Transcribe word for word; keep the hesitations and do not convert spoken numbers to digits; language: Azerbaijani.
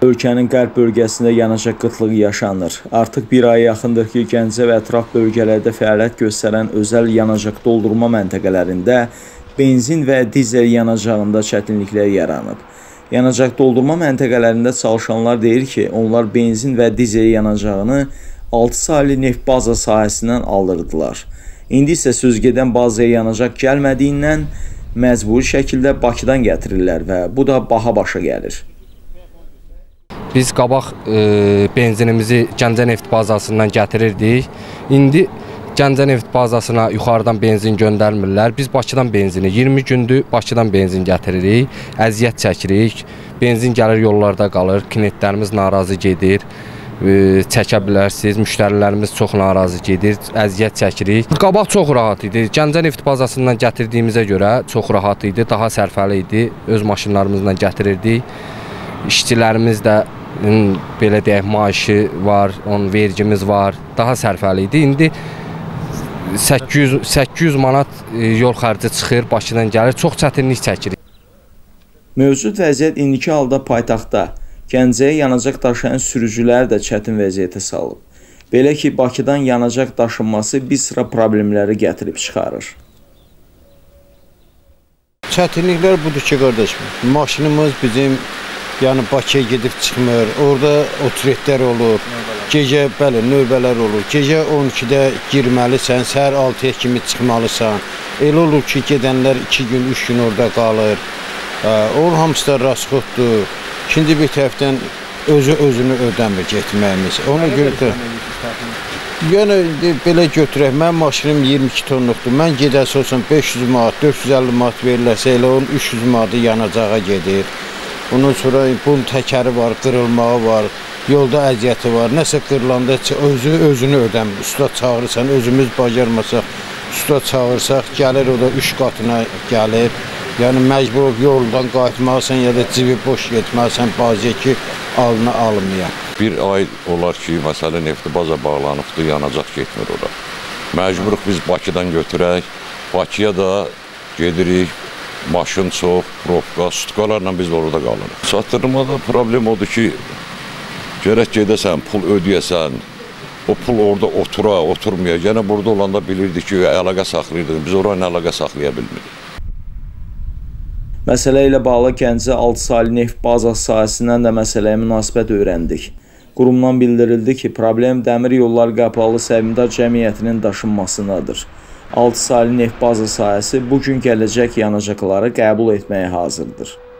Ölkənin qərb bölgəsində yanacaq qıtlığı yaşanır. Artıq bir aya yaxındır ki, Gəncə və ətraf bölgələrdə fəaliyyət göstərən özəl yanacaq doldurma məntəqələrində benzin və dizel yanacağında çətinliklər yaranıb. Yanacaq doldurma məntəqələrində çalışanlar deyir ki, onlar benzin və dizel yanacağını altı saylı neft baza sahəsindən alırdılar. İndi isə sözgedən bazaya yanacaq gəlmədiyindən məcburi şəkildə Bakıdan gətirirlər və bu da baha başa gəlir. Biz qabaq e, benzinimizi Gəncə neft bazasından gətirirdik. İndi Gəncə neft bazasına yuxarıdan benzin göndərmirlər. Biz Bakıdan benzini iyirmi gündür Bakıdan benzin gətiririk. Əziyyət çəkirik. Benzin gəlir yollarda qalır. Klientlərimiz narazı gedir. E, çəkə bilərsiniz. Müştərilərimiz çox narazı gedir. Əziyyət çəkirik. Qabaq çox rahat idi. Gəncə neft bazasından gətirdiyimizə görə çox rahat idi. Daha sərfəli idi. Öz maşınlarımızla gətirirdik. İşçilərimiz də belə deyək, maaşı var, onun vergimiz var, daha sərfəli idi. İndi səkkiz yüz manat yol xərci çıxır, Bakıdan gəlir, çox çətinlik çəkirik. Mövcud vəziyyət indiki halda paytaxtda Gəncəyə yanacaq daşıyan sürücülər də çətin vəziyyətə salıb. Belə ki, Bakıdan yanacaq daşınması bir sıra problemləri gətirib çıxarır. Çətinliklər budur ki, qardaşım, maşınımız bizim yəni Bakıya gedib çıxmır, orada oturetlər olur, gecə bəli, növbələr olur, gecə on ikidə girməlisən, səhər altıya kimi çıxmalısan, elə olur ki, gedənlər iki gün, üç gün orada qalır, onun hamısı da rasxoddur, ikinci bir tərəfdən özü özünü ödəmir getməyimiz, ona görə də, yəni belə götürək, mənim maşınım iyirmi iki tonluqdur, mən gedəsi olsun beş yüz manat, dörd yüz əlli manat verilərsə, elə onun üç yüz manatı yanacağa gedir. Ondan sonra bunun təkəri var, qırılmağı var, yolda əziyyəti var. Nəsə qırılanda özü özünü ödəmir. Usta çağırırsan, özümüz bacarmasaq, usta çağırsaq, gəlir o da üç qatına gəlir. Yəni məcbur yoldan qayıtmalısan ya da cibi boş getməlisən bazıya ki, alına alınmaya. Bir ay olar ki, məsələn, nefti baza bağlanıbdır, yanacaq getmir ora. Məcburuq biz Bakıdan götürək, Bakıya da gedirik. Maşın çox, probka, sutkalarla biz orada qalırıq. Çatdırmada problem odur ki, gərək gedəsən, pul ödəyəsən, o pul orada otura, oturmaya. Yenə burada olanda bilirdik ki, əlaqə saxlayırdıq, biz oranı əlaqə saxlaya bilmirik. Məsələ ilə bağlı Gəncə altı saylı neft bazası sahəsindən də məsələyə münasibət öyrəndik. Qurumdan bildirildi ki, problem Dəmir Yollar Qapalı Səhmdar Cəmiyyətinin daşınmasındadır. altı saylı neft baza sahəsi bugün gələcək yanacaqları qəbul etməyə hazırdır.